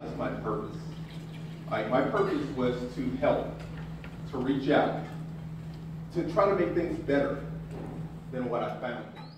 That's my purpose. My purpose was to help, to reach out, to try to make things better than what I found.